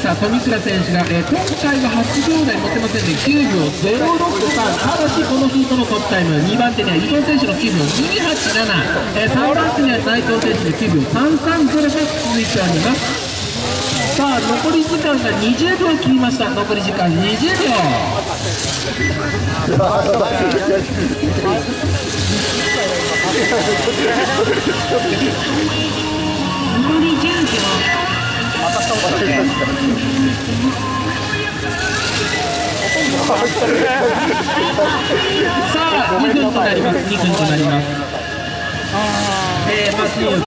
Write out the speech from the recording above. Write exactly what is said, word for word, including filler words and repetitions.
した富倉選手が、えー、今回ははちびょうだい持ってませんできゅうびょうゼロろくさん、ただしこのヒートのトップタイムにばんてには伊藤選手のきゅうびょうにはちなな、えー、さんばんてには内藤選手できゅうびょうさんさんゼロが続いております。さあ残り時間がにじゅうびょう切りました。残り時間にじゅうびょう。残りじゅうびょう。さあにふんとなります。にふんとなります。えー、まず